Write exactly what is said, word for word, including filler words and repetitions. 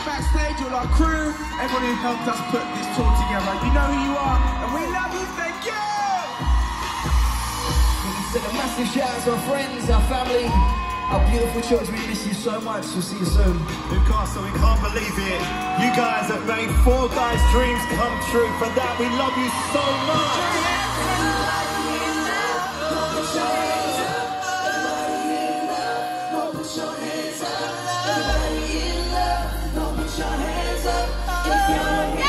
backstage, all our crew, everyone who helped us put this tour together. You know who you are, and we love you. Thank you. We can send a massive shout out to our friends, our family, our beautiful children. We miss you so much. We'll see you soon. Newcastle, we can't believe it. You guys have made four guys' dreams come true. For that, we love you so much. Yeah!